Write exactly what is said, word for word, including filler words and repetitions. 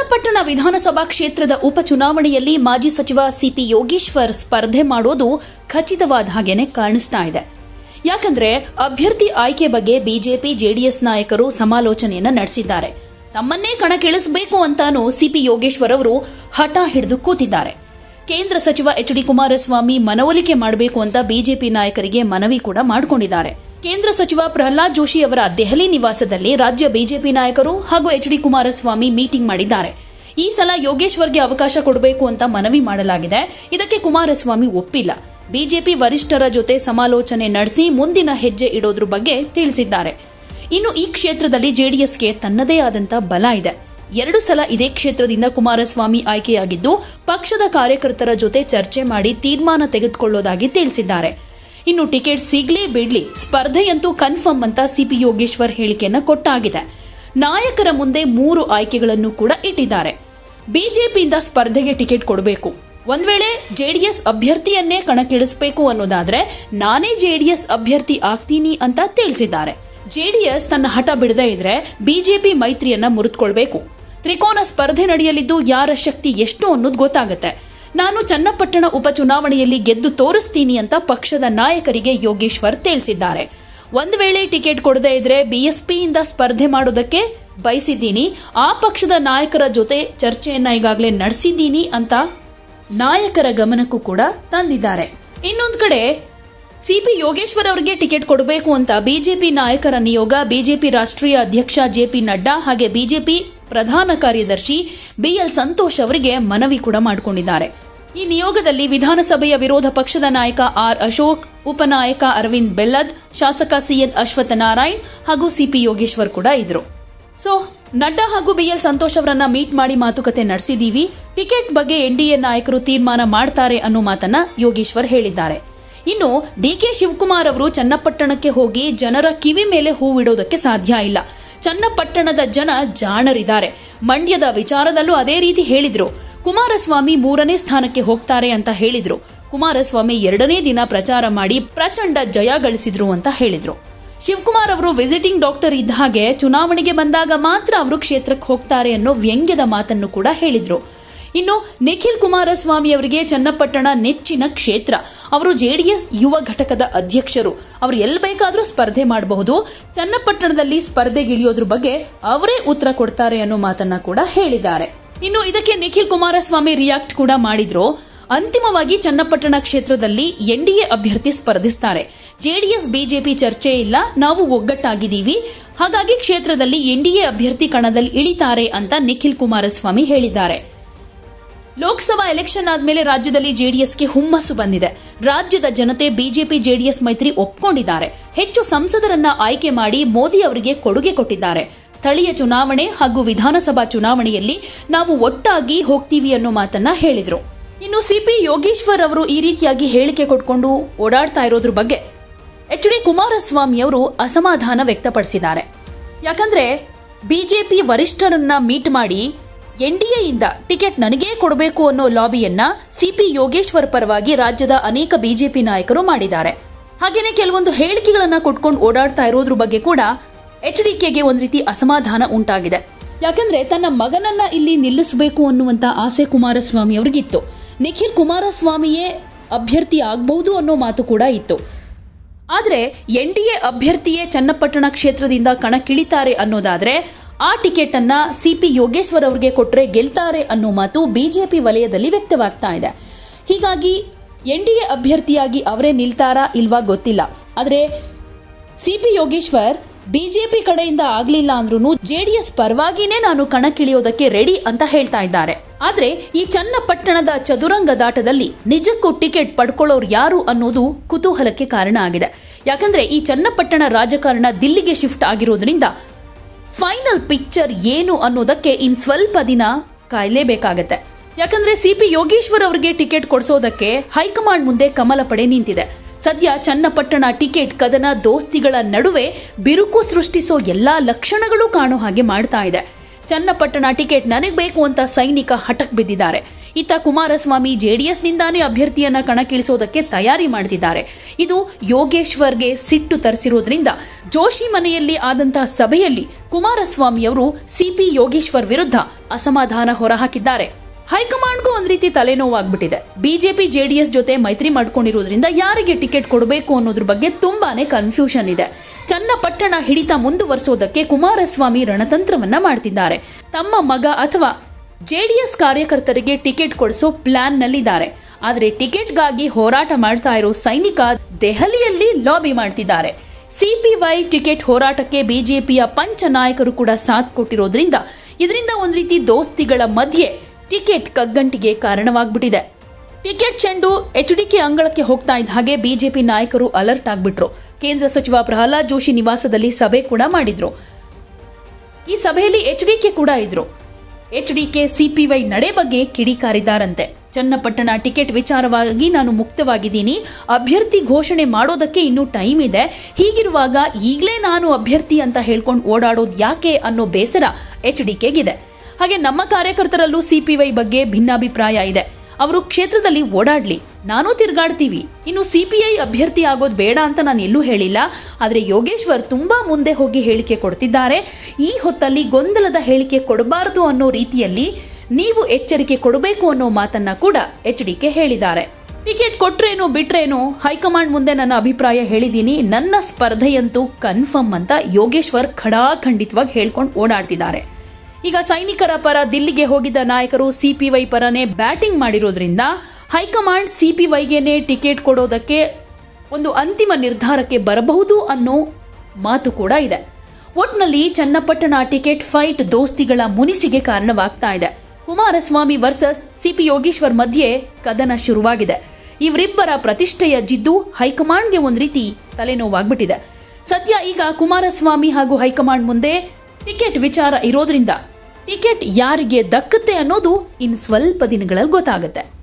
ಚನ್ನಪಟ್ಟಣ ವಿಧಾನಸಭಾ ಕ್ಷೇತ್ರದ ಉಪಚುನಾವಣೆಯಲ್ಲಿ ಮಾಜಿ ಸಚಿವ ಸಿಪಿ ಯೋಗೇಶ್ವರ್ ಸ್ಪರ್ಧೆ ಮಾಡೋದು ಖಚಿತವಾದ ಹಾಗೇನೆ ಕಾಣಿಸ್ತಾ ಇದೆ. ಯಾಕಂದ್ರೆ ಅಭ್ಯರ್ಥಿ ಆಯ್ಕೆ ಬಗ್ಗೆ ಬಿಜೆಪಿ ಜೆಡಿಎಸ್ ನಾಯಕರು ಸಮಾಲೋಚನೆಯನ್ನ ನಡೆಸಿದ್ದಾರೆ. ತಮ್ಮನ್ನೇ ಕಣಕ್ಕಿಳಿಸಬೇಕು ಅಂತಾನೂ ಸಿಪಿ ಯೋಗೇಶ್ವರ್ ಅವರು ಹಠ ಹಿಡಿದು ಕೂತಿದ್ದಾರೆ. ಕೇಂದ್ರ ಸಚಿವ ಎಚ್ ಡಿ ಕುಮಾರಸ್ವಾಮಿ ಮನವೊಲಿಕೆ ಮಾಡಬೇಕು ಅಂತ ಬಿಜೆಪಿ ನಾಯಕರಿಗೆ ಮನವಿ ಕೂಡ ಮಾಡಿಕೊಂಡಿದ್ದಾರೆ. ಕೇಂದ್ರ ಸಚಿವ ಪ್ರಹ್ಲಾದ್ ಜೋಶಿ ಅವರ ದೆಹಲಿ ನಿವಾಸದಲ್ಲಿ ರಾಜ್ಯ ಬಿಜೆಪಿ ನಾಯಕರು ಹಾಗೂ ಎಚ್ ಡಿ ಕುಮಾರಸ್ವಾಮಿ ಮೀಟಿಂಗ್ ಮಾಡಿದ್ದಾರೆ. ಈ ಸಲ ಯೋಗೇಶ್ವರ್ಗೆ ಅವಕಾಶ ಕೊಡಬೇಕು ಅಂತ ಮನವಿ ಮಾಡಲಾಗಿದೆ. ಇದಕ್ಕೆ ಕುಮಾರಸ್ವಾಮಿ ಒಪ್ಪಿಲ್ಲ. ಬಿಜೆಪಿ ವರಿಷ್ಠರ ಜೊತೆ ಸಮಾಲೋಚನೆ ನಡೆಸಿ ಮುಂದಿನ ಹೆಜ್ಜೆ ಇಡೋದ್ರ ಬಗ್ಗೆ ತಿಳಿಸಿದ್ದಾರೆ. ಇನ್ನು ಈ ಕ್ಷೇತ್ರದಲ್ಲಿ ಜೆಡಿಎಸ್ಗೆ ತನ್ನದೇ ಆದಂತ ಬಲ ಇದೆ. ಎರಡು ಸಲ ಇದೇ ಕ್ಷೇತ್ರದಿಂದ ಕುಮಾರಸ್ವಾಮಿ ಆಯ್ಕೆಯಾಗಿದ್ದು ಪಕ್ಷದ ಕಾರ್ಯಕರ್ತರ ಜೊತೆ ಚರ್ಚೆ ಮಾಡಿ ತೀರ್ಮಾನ ತೆಗೆದುಕೊಳ್ಳೋದಾಗಿ ತಿಳಿಸಿದ್ದಾರೆ. ಇನ್ನು ಟಿಕೆಟ್ ಸಿಗ್ಲೇ ಬಿಡ್ಲಿ, ಸ್ಪರ್ಧೆಯಂತೂ ಕನ್ಫರ್ಮ್ ಅಂತ ಸಿಪಿ ಯೋಗೇಶ್ವರ್ ಹೇಳಿಕೆಯನ್ನ ಕೊಟ್ಟಾಗಿದೆ. ನಾಯಕರ ಮುಂದೆ ಮೂರು ಆಯ್ಕೆಗಳನ್ನು ಕೂಡ ಇಟ್ಟಿದ್ದಾರೆ. ಬಿಜೆಪಿಯಿಂದ ಸ್ಪರ್ಧೆಗೆ ಟಿಕೆಟ್ ಕೊಡಬೇಕು, ಒಂದ್ ವೇಳೆ ಜೆಡಿಎಸ್ ಅಭ್ಯರ್ಥಿಯನ್ನೇ ಕಣಕ್ಕಿಳಿಸಬೇಕು ಅನ್ನೋದಾದ್ರೆ ನಾನೇ ಜೆಡಿಎಸ್ ಅಭ್ಯರ್ಥಿ ಆಗ್ತೀನಿ ಅಂತ ತಿಳಿಸಿದ್ದಾರೆ. ಜೆಡಿಎಸ್ ತನ್ನ ಹಠ ಬಿಡದೇ ಇದ್ರೆ ಬಿಜೆಪಿ ಮೈತ್ರಿಯನ್ನ ಮುರಿದುಕೊಳ್ಬೇಕು. ತ್ರಿಕೋನ ಸ್ಪರ್ಧೆ ನಡೆಯಲಿದ್ದು ಯಾರ ಶಕ್ತಿ ಎಷ್ಟು ಅನ್ನೋದು ಗೊತ್ತಾಗುತ್ತೆ. ನಾನು ಚನ್ನಪಟ್ಟಣ ಉಪಚುನಾವಣೆಯಲ್ಲಿ ಗೆದ್ದು ತೋರಿಸ್ತೀನಿ ಅಂತ ಪಕ್ಷದ ನಾಯಕರಿಗೆ ಯೋಗೇಶ್ವರ್ ತಿಳಿಸಿದ್ದಾರೆ. ಒಂದು ವೇಳೆ ಟಿಕೆಟ್ ಕೊಡದೇ ಇದ್ರೆ ಬಿಎಸ್ಪಿಯಿಂದ ಸ್ಪರ್ಧೆ ಮಾಡೋದಕ್ಕೆ ಬಯಸಿದ್ದೀನಿ. ಆ ಪಕ್ಷದ ನಾಯಕರ ಜೊತೆ ಚರ್ಚೆಯನ್ನ ಈಗಾಗಲೇ ನಡೆಸಿದ್ದೀನಿ ಅಂತ ನಾಯಕರ ಗಮನಕ್ಕೂ ಕೂಡ ತಂದಿದ್ದಾರೆ. ಇನ್ನೊಂದು ಕಡೆ ಸಿಪಿ ಯೋಗೇಶ್ವರ್ ಅವರಿಗೆ ಟಿಕೆಟ್ ಕೊಡಬೇಕು ಅಂತ ಬಿಜೆಪಿ ನಾಯಕರ ನಿಯೋಗ ಬಿಜೆಪಿ ರಾಷ್ಟ್ರೀಯ ಅಧ್ಯಕ್ಷ ಜೆಪಿ ನಡ್ಡಾ ಹಾಗೆ ಬಿಜೆಪಿ ಪ್ರಧಾನ ಕಾರ್ಯದರ್ಶಿ ಬಿಎಲ್ ಸಂತೋಷ್ ಅವರಿಗೆ ಮನವಿ ಕೂಡ ಮಾಡಿಕೊಂಡಿದ್ದಾರೆ. ಈ ನಿಯೋಗದಲ್ಲಿ ವಿಧಾನಸಭೆಯ ವಿರೋಧ ಪಕ್ಷದ ನಾಯಕ ಆರ್ ಅಶೋಕ್, ಉಪನಾಯಕ ಅರವಿಂದ್ ಬೆಲ್ಲದ್, ಶಾಸಕ ಸಿಎನ್ ಅಶ್ವಥ್ ನಾರಾಯಣ್ ಹಾಗೂ ಸಿಪಿ ಯೋಗೇಶ್ವರ್ ಕೂಡ ಇದ್ರು. ಸೊ ನಡ್ಡಾ ಹಾಗೂ ಬಿಎಲ್ ಸಂತೋಷ್ ಅವರನ್ನ ಮೀಟ್ ಮಾಡಿ ಮಾತುಕತೆ ನಡೆಸಿದೀವಿ. ಟಿಕೆಟ್ ಬಗ್ಗೆ ಎನ್ಡಿಎ ನಾಯಕರು ತೀರ್ಮಾನ ಮಾಡ್ತಾರೆ ಅನ್ನೋ ಮಾತನ್ನ ಯೋಗೇಶ್ವರ್ ಹೇಳಿದ್ದಾರೆ. ಇನ್ನು ಡಿಕೆ ಶಿವಕುಮಾರ್ ಅವರು ಚನ್ನಪಟ್ಟಣಕ್ಕೆ ಹೋಗಿ ಜನರ ಕಿವಿ ಮೇಲೆ ಹೂವಿಡೋದಕ್ಕೆ ಸಾಧ್ಯ ಇಲ್ಲ. ಚನ್ನಪಟ್ಟಣದ ಜನ ಜಾಣರಿದ್ದಾರೆ. ಮಂಡ್ಯದ ವಿಚಾರದಲ್ಲೂ ಅದೇ ರೀತಿ ಹೇಳಿದ್ರು. ಕುಮಾರಸ್ವಾಮಿ ಮೂರನೇ ಸ್ಥಾನಕ್ಕೆ ಹೋಗ್ತಾರೆ ಅಂತ ಹೇಳಿದ್ರು. ಕುಮಾರಸ್ವಾಮಿ ಎರಡನೇ ದಿನ ಪ್ರಚಾರ ಮಾಡಿ ಪ್ರಚಂಡ ಜಯ ಗಳಿಸಿದ್ರು ಅಂತ ಹೇಳಿದ್ರು. ಶಿವಕುಮಾರ್ ಅವರು ವಿಸಿಟಿಂಗ್ ಡಾಕ್ಟರ್ ಇದ್ದ ಹಾಗೆ ಚುನಾವಣೆಗೆ ಬಂದಾಗ ಮಾತ್ರ ಅವರು ಕ್ಷೇತ್ರಕ್ಕೆ ಹೋಗ್ತಾರೆ ಅನ್ನೋ ವ್ಯಂಗ್ಯದ ಮಾತನ್ನು ಕೂಡ ಹೇಳಿದ್ರು. ಇನ್ನು ನಿಖಿಲ್ ಕುಮಾರಸ್ವಾಮಿ ಅವರಿಗೆ ಚನ್ನಪಟ್ಟಣ ನೆಚ್ಚಿನ ಕ್ಷೇತ್ರ. ಅವರು ಜೆಡಿಎಸ್ ಯುವ ಘಟಕದ ಅಧ್ಯಕ್ಷರು. ಅವರು ಎಲ್ಲಿ ಬೇಕಾದರೂ ಸ್ಪರ್ಧೆ ಮಾಡಬಹುದು. ಚನ್ನಪಟ್ಟಣದಲ್ಲಿ ಸ್ಪರ್ಧೆಗಿಳಿಯೋದ್ರ ಬಗ್ಗೆ ಅವರೇ ಉತ್ತರ ಕೊಡ್ತಾರೆ ಅನ್ನೋ ಮಾತನ್ನ ಕೂಡ ಹೇಳಿದ್ದಾರೆ. ಇನ್ನು ಇದಕ್ಕೆ ನಿಖಿಲ್ ಕುಮಾರಸ್ವಾಮಿ ರಿಯಾಕ್ಟ್ ಕೂಡ ಮಾಡಿದ್ರು. ಅಂತಿಮವಾಗಿ ಚನ್ನಪಟ್ಟಣ ಕ್ಷೇತ್ರದಲ್ಲಿ ಎನ್ಡಿಎ ಅಭ್ಯರ್ಥಿ ಸ್ಪರ್ಧಿಸುತ್ತಾರೆ. ಜೆಡಿಎಸ್ ಬಿಜೆಪಿ ಚರ್ಚೆ ಇಲ್ಲ, ನಾವು ಒಗ್ಗಟ್ಟಾಗಿದ್ದೀವಿ. ಹಾಗಾಗಿ ಕ್ಷೇತ್ರದಲ್ಲಿ ಎನ್ಡಿಎ ಅಭ್ಯರ್ಥಿ ಕಣದಲ್ಲಿ ಇಳಿತಾರೆ ಅಂತ ನಿಖಿಲ್ ಕುಮಾರಸ್ವಾಮಿ ಹೇಳಿದ್ದಾರೆ. ಲೋಕಸಭಾ ಎಲೆಕ್ಷನ್ ಆದ್ಮೇಲೆ ರಾಜ್ಯದಲ್ಲಿ ಜೆಡಿಎಸ್ಗೆ ಹುಮ್ಮಸ್ಸು ಬಂದಿದೆ. ರಾಜ್ಯದ ಜನತೆ ಬಿಜೆಪಿ ಜೆಡಿಎಸ್ ಮೈತ್ರಿ ಒಪ್ಪಿಕೊಂಡಿದ್ದಾರೆ. ಹೆಚ್ಚು ಸಂಸದರನ್ನ ಆಯ್ಕೆ ಮಾಡಿ ಮೋದಿ ಅವರಿಗೆ ಕೊಡುಗೆ ಕೊಟ್ಟಿದ್ದಾರೆ. ಸ್ಥಳೀಯ ಚುನಾವಣೆ ಹಾಗೂ ವಿಧಾನಸಭಾ ಚುನಾವಣೆಯಲ್ಲಿ ನಾವು ಒಟ್ಟಾಗಿ ಹೋಗ್ತೀವಿ ಅನ್ನೋ ಮಾತನ್ನ ಹೇಳಿದ್ರು. ಇನ್ನು ಸಿಪಿ ಯೋಗೇಶ್ವರ್ ಅವರು ಈ ರೀತಿಯಾಗಿ ಹೇಳಿಕೆ ಕೊಟ್ಕೊಂಡು ಓಡಾಡ್ತಾ ಇರೋದ್ರ ಬಗ್ಗೆ ಎಚ್ ಡಿ ಕುಮಾರಸ್ವಾಮಿ ಅವರು ಅಸಮಾಧಾನ ವ್ಯಕ್ತಪಡಿಸಿದ್ದಾರೆ. ಯಾಕಂದ್ರೆ ಬಿಜೆಪಿ ವರಿಷ್ಠರನ್ನ ಮೀಟ್ ಮಾಡಿ ಎನ್ಡಿಎಯಿಂದ ಟಿಕೆಟ್ ನನಗೇ ಕೊಡಬೇಕು ಅನ್ನೋ ಲಾಬಿಯನ್ನ ಸಿಪಿ ಯೋಗೇಶ್ವರ್ ಪರವಾಗಿ ರಾಜ್ಯದ ಅನೇಕ ಬಿಜೆಪಿ ನಾಯಕರು ಮಾಡಿದ್ದಾರೆ. ಹಾಗೇನೆ ಕೆಲವೊಂದು ಹೇಳಿಕೆಗಳನ್ನ ಕೊಟ್ಕೊಂಡು ಓಡಾಡ್ತಾ ಇರೋದ್ರ ಬಗ್ಗೆ ಕೂಡ ಎಚ್ಡಿಕೆಗೆ ಒಂದ್ ರೀತಿ ಅಸಮಾಧಾನ ಉಂಟಾಗಿದೆ. ಯಾಕಂದ್ರೆ ತನ್ನ ಮಗನನ್ನ ಇಲ್ಲಿ ನಿಲ್ಲಿಸಬೇಕು ಅನ್ನುವಂತ ಆಸೆ ಕುಮಾರಸ್ವಾಮಿ ಅವರಿಗಿತ್ತು. ನಿಖಿಲ್ ಕುಮಾರಸ್ವಾಮಿಯೇ ಅಭ್ಯರ್ಥಿ ಆಗಬಹುದು ಅನ್ನೋ ಮಾತು ಕೂಡ ಇತ್ತು. ಆದ್ರೆ ಎನ್ಡಿಎ ಅಭ್ಯರ್ಥಿಯೇ ಚನ್ನಪಟ್ಟಣ ಕ್ಷೇತ್ರದಿಂದ ಕಣಕ್ಕಿಳಿತಾರೆ ಅನ್ನೋದಾದ್ರೆ ಆ ಟಿಕೆಟ್ ಅನ್ನ ಸಿಪಿ ಯೋಗೇಶ್ವರ್ ಅವರಿಗೆ ಕೊಟ್ರೆ ಗೆಲ್ತಾರೆ ಅನ್ನೋ ಮಾತು ಬಿಜೆಪಿ ವಲಯದಲ್ಲಿ ವ್ಯಕ್ತವಾಗ್ತಾ ಇದೆ. ಹೀಗಾಗಿ ಎನ್ಡಿಎ ಅಭ್ಯರ್ಥಿಯಾಗಿ ಅವರೇ ನಿಲ್ತಾರಾ ಇಲ್ವಾ ಗೊತ್ತಿಲ್ಲ. ಆದ್ರೆ ಸಿಪಿ ಯೋಗೇಶ್ವರ್ ಬಿಜೆಪಿ ಕಡೆಯಿಂದ ಆಗ್ಲಿಲ್ಲ ಅಂದ್ರೂ ಜೆಡಿಎಸ್ ಪರವಾಗಿನೇ ನಾನು ಕಣಕ್ಕಿಳಿಯೋದಕ್ಕೆ ರೆಡಿ ಅಂತ ಹೇಳ್ತಾ ಇದ್ದಾರೆ. ಆದ್ರೆ ಈ ಚನ್ನಪಟ್ಟಣದ ಚದುರಂಗದಾಟದಲ್ಲಿ ನಿಜಕ್ಕೂ ಟಿಕೆಟ್ ಪಡ್ಕೊಳ್ಳೋರು ಯಾರು ಅನ್ನೋದು ಕುತೂಹಲಕ್ಕೆ ಕಾರಣ ಆಗಿದೆ. ಯಾಕಂದ್ರೆ ಈ ಚನ್ನಪಟ್ಟಣ ರಾಜಕಾರಣ ದಿಲ್ಲಿಗೆ ಶಿಫ್ಟ್ ಆಗಿರೋದ್ರಿಂದ ಫೈನಲ್ ಪಿಕ್ಚರ್ ಏನು ಅನ್ನೋದಕ್ಕೆ ಇನ್ ಸ್ವಲ್ಪ ದಿನ ಕಾಯಲೇಬೇಕಾಗತ್ತೆ. ಯಾಕಂದ್ರೆ ಸಿಪಿ ಯೋಗೇಶ್ವರ್ ಅವರಿಗೆ ಟಿಕೆಟ್ ಕೊಡಿಸೋದಕ್ಕೆ ಹೈಕಮಾಂಡ್ ಮುಂದೆ ಕಮಲ ಪಡೆ ನಿಂತಿದೆ. ಸದ್ಯ ಚನ್ನಪಟ್ಟಣ ಟಿಕೆಟ್ ಕದನ ದೋಸ್ತಿಗಳ ನಡುವೆ ಬಿರುಕು ಸೃಷ್ಟಿಸೋ ಎಲ್ಲಾ ಲಕ್ಷಣಗಳು ಕಾಣೋ ಹಾಗೆ ಮಾಡ್ತಾ ಇದೆ. ಚನ್ನಪಟ್ಟಣ ಟಿಕೆಟ್ ನನಗ್ ಬೇಕು ಅಂತ ಸೈನಿಕ ಹಠಕ್ ಬಿದ್ದಿದ್ದಾರೆ. ಇತ್ತ ಕುಮಾರಸ್ವಾಮಿ ಜೆಡಿಎಸ್ನಿಂದಾನೇ ಅಭ್ಯರ್ಥಿಯನ್ನ ಕಣಕ್ಕಿಳಿಸೋದಕ್ಕೆ ತಯಾರಿ ಮಾಡುತ್ತಿದ್ದಾರೆ. ಇದು ಯೋಗೇಶ್ವರ್ಗೆ ಸಿಟ್ಟು ತರಿಸಿರೋದ್ರಿಂದ ಜೋಶಿ ಮನೆಯಲ್ಲಿ ಆದಂತಹ ಸಭೆಯಲ್ಲಿ ಕುಮಾರಸ್ವಾಮಿ ಅವರು ಸಿಪಿ ಯೋಗೇಶ್ವರ್ ವಿರುದ್ಧ ಅಸಮಾಧಾನ ಹೊರಹಾಕಿದ್ದಾರೆ. ಹೈಕಮಾಂಡ್ಗೂ ಒಂದ್ ರೀತಿ ತಲೆನೋವಾಗ್ಬಿಟ್ಟಿದೆ. ಬಿಜೆಪಿ ಜೆಡಿಎಸ್ ಜೊತೆ ಮೈತ್ರಿ ಮಾಡ್ಕೊಂಡಿರೋದ್ರಿಂದ ಯಾರಿಗೆ ಟಿಕೆಟ್ ಕೊಡಬೇಕು ಅನ್ನೋದ್ರ ಬಗ್ಗೆ ತುಂಬಾನೇ ಕನ್ಫ್ಯೂಷನ್ ಇದೆ. ಚನ್ನಪಟ್ಟಣ ಹಿಡಿತ ಮುಂದುವರಿಸೋದಕ್ಕೆ ಕುಮಾರಸ್ವಾಮಿ ರಣತಂತ್ರವನ್ನ ಮಾಡ್ತಿದ್ದಾರೆ. ತಮ್ಮ ಮಗ ಅಥವಾ ಜೆಡಿಎಸ್ ಕಾರ್ಯಕರ್ತರಿಗೆ ಟಿಕೆಟ್ ಕೊಡಿಸೋ ಪ್ಲಾನ್ ನಲ್ಲಿದ್ದಾರೆ. ಆದರೆ ಟಿಕೆಟ್ಗಾಗಿ ಹೋರಾಟ ಮಾಡ್ತಾ ಇರೋ ಸೈನಿಕ ದೆಹಲಿಯಲ್ಲಿ ಲಾಬಿ ಮಾಡ್ತಿದ್ದಾರೆ. ಸಿಪಿವೈ ಟಿಕೆಟ್ ಹೋರಾಟಕ್ಕೆ ಬಿಜೆಪಿಯ ಪಂಚ ನಾಯಕರು ಕೂಡ ಸಾಥ್ ಕೊಟ್ಟಿರೋದ್ರಿಂದ ಇದರಿಂದ ಒಂದ್ ರೀತಿ ದೋಸ್ತಿಗಳ ಮಧ್ಯೆ ಟಿಕೆಟ್ ಕಗ್ಗಂಟಿಗೆ ಕಾರಣವಾಗ್ಬಿಟ್ಟಿದೆ. ಟಿಕೆಟ್ ಚೆಂಡು ಎಚ್ಡಿಕೆ ಅಂಗಳಕ್ಕೆ ಹೋಗ್ತಾ ಇದ್ದ ಹಾಗೆ ಬಿಜೆಪಿ ನಾಯಕರು ಅಲರ್ಟ್ ಆಗ್ಬಿಟ್ರು. ಕೇಂದ್ರ ಸಚಿವ ಪ್ರಹ್ಲಾದ್ ಜೋಶಿ ನಿವಾಸದಲ್ಲಿ ಸಭೆ ಕೂಡ ಮಾಡಿದ್ರು. ಈ ಸಭೆಯಲ್ಲಿ ಎಚ್ಡಿಕೆ ಕೂಡ ಇದ್ರು. ಎಚ್ಡಿಕೆ ಸಿಪಿವೈ ನಡೆ ಬಗ್ಗೆ ಕಿಡಿಕಾರಿದ್ದಾರಂತೆ. ಚನ್ನಪಟ್ಟಣ ಟಿಕೆಟ್ ವಿಚಾರವಾಗಿ ನಾನು ಮುಕ್ತವಾಗಿದ್ದೀನಿ, ಅಭ್ಯರ್ಥಿ ಘೋಷಣೆ ಮಾಡೋದಕ್ಕೆ ಇನ್ನೂ ಟೈಮ್ ಇದೆ. ಹೀಗಿರುವಾಗ ಈಗಲೇ ನಾನು ಅಭ್ಯರ್ಥಿ ಅಂತ ಹೇಳ್ಕೊಂಡು ಓಡಾಡೋದು ಯಾಕೆ ಅನ್ನೋ ಬೇಸರ ಎಚ್ಡಿಕೆಗಿದೆ. ಹಾಗೆ ನಮ್ಮ ಕಾರ್ಯಕರ್ತರಲ್ಲೂ ಸಿಪಿವೈ ಬಗ್ಗೆ ಭಿನ್ನಾಭಿಪ್ರಾಯ ಇದೆ. ಅವರು ಕ್ಷೇತ್ರದಲ್ಲಿ ಓಡಾಡ್ಲಿ, ನಾನೂ ತಿರ್ಗಾಡ್ತೀವಿ. ಇನ್ನು ಸಿಪಿಐ ಅಭ್ಯರ್ಥಿ ಆಗೋದು ಬೇಡ ಅಂತ ನಾನು ಎಲ್ಲೂ ಹೇಳಿಲ್ಲ. ಆದರೆ ಯೋಗೇಶ್ವರ್ ತುಂಬಾ ಮುಂದೆ ಹೋಗಿ ಹೇಳಿಕೆ ಕೊಡ್ತಿದ್ದಾರೆ. ಈ ಹೊತ್ತಲ್ಲಿ ಗೊಂದಲದ ಹೇಳಿಕೆ ಕೊಡಬಾರದು ಅನ್ನೋ ರೀತಿಯಲ್ಲಿ ನೀವು ಎಚ್ಚರಿಕೆ ಕೊಡಬೇಕು ಅನ್ನೋ ಮಾತನ್ನ ಕೂಡ ಎಚ್ಡಿಕೆ ಹೇಳಿದ್ದಾರೆ. ಟಿಕೆಟ್ ಕೊಟ್ರೇನು ಬಿಟ್ರೇನು ಹೈಕಮಾಂಡ್ ಮುಂದೆ ನನ್ನ ಅಭಿಪ್ರಾಯ ಹೇಳಿದ್ದೀನಿ, ನನ್ನ ಸ್ಪರ್ಧೆಯಂತೂ ಕನ್ಫರ್ಮ್ ಅಂತ ಯೋಗೇಶ್ವರ್ ಖಡಾಖಂಡಿತವಾಗಿ ಹೇಳ್ಕೊಂಡು ಓಡಾಡ್ತಿದ್ದಾರೆ. ಈಗ ಸೈನಿಕರ ಪರ ದಿಲ್ಲಿಗೆ ಹೋಗಿದ್ದ ನಾಯಕರು ಸಿಪಿವೈ ಪರನೇ ಬ್ಯಾಟಿಂಗ್ ಮಾಡಿರೋದ್ರಿಂದ ಹೈಕಮಾಂಡ್ ಸಿಪಿವೈಗೆನೆ ಟಿಕೆಟ್ ಕೊಡೋದಕ್ಕೆ ಒಂದು ಅಂತಿಮ ನಿರ್ಧಾರಕ್ಕೆ ಬರಬಹುದು ಅನ್ನೋ ಮಾತು ಕೂಡ ಇದೆ. ಒಟ್ನಲ್ಲಿ ಚನ್ನಪಟ್ಟಣ ಟಿಕೆಟ್ ಫೈಟ್ ದೋಸ್ತಿಗಳ ಮುನಿಸಿಗೆ ಕಾರಣವಾಗ್ತಾ ಇದೆ. ಕುಮಾರಸ್ವಾಮಿ ವರ್ಸಸ್ ಸಿಪಿ ಯೋಗೇಶ್ವರ್ ಮಧ್ಯೆ ಕದನ ಶುರುವಾಗಿದೆ. ಇವರಿಬ್ಬರ ಪ್ರತಿಷ್ಠೆಯ ಜಿದ್ದು ಹೈಕಮಾಂಡ್ಗೆ ಒಂದ್ ರೀತಿ ತಲೆನೋವಾಗ್ಬಿಟ್ಟಿದೆ. ಸದ್ಯ ಈಗ ಕುಮಾರಸ್ವಾಮಿ ಹಾಗೂ ಹೈಕಮಾಂಡ್ ಮುಂದೆ ಟಿಕೆಟ್ ವಿಚಾರ ಇರೋದ್ರಿಂದ ಟಿಕೆಟ್ ಯಾರಿಗೆ ದಕ್ಕುತ್ತೆ ಅನ್ನೋದು ಇನ್ನು ಸ್ವಲ್ಪ ದಿನಗಳಲ್ಲಿ ಗೊತ್ತಾಗುತ್ತೆ.